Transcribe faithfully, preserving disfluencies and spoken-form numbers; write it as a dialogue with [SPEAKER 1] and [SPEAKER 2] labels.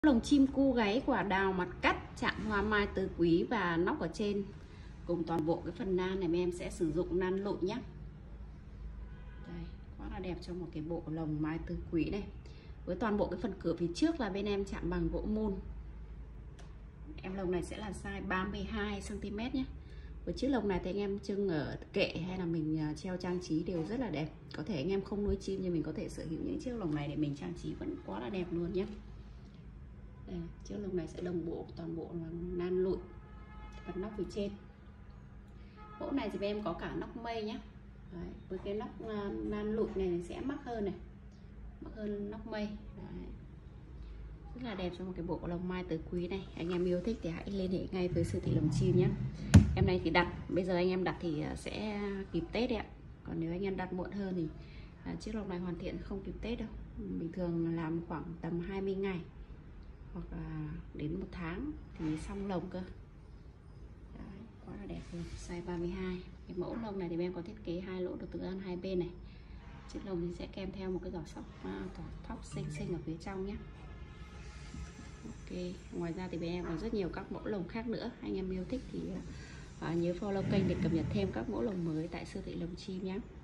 [SPEAKER 1] Lồng chim cu gáy quả đào mặt cắt, chạm hoa mai tứ quý và nóc ở trên. Cùng toàn bộ cái phần nan này em sẽ sử dụng nan lụi nhé. Đây, quá là đẹp cho một cái bộ lồng mai tứ quý này. Với toàn bộ cái phần cửa phía trước là bên em chạm bằng gỗ mun. Em lồng này sẽ là size ba mươi hai xăng ti mét nhé. Với chiếc lồng này thì anh em trưng ở kệ hay là mình treo trang trí đều rất là đẹp. Có thể anh em không nuôi chim nhưng mình có thể sở hữu những chiếc lồng này để mình trang trí vẫn quá là đẹp luôn nhé. Đây, chiếc lồng này sẽ đồng bộ toàn bộ là nan lụi phần nóc phía trên. Mẫu này thì bên em có cả nóc mây nhé. Đấy, với cái nóc nan lụi này sẽ mắc hơn này, mắc hơn nóc mây. Đấy, rất là đẹp cho một cái bộ lồng mai tứ quý này. Anh em yêu thích thì hãy liên hệ ngay với siêu thị lồng chim nhé. Em này thì đặt bây giờ anh em đặt thì sẽ kịp Tết đấy ạ. Còn nếu anh em đặt muộn hơn thì à, chiếc lồng này hoàn thiện không kịp Tết đâu. Bình thường làm khoảng tầm hai mươi ngày hoặc là đến một tháng thì xong lồng cơ. Đấy, quá là đẹp luôn. Size ba mươi hai. Cái mẫu lồng này thì em có thiết kế hai lỗ được tự ăn hai bên này. Chiếc lồng thì sẽ kèm theo một cái giỏ sóc thóc xinh xinh ở phía trong nhé. Ok, ngoài ra thì bên em còn rất nhiều các mẫu lồng khác nữa. Anh em yêu thích thì uh, nhớ follow kênh để cập nhật thêm các mẫu lồng mới tại siêu thị lồng chim nhé.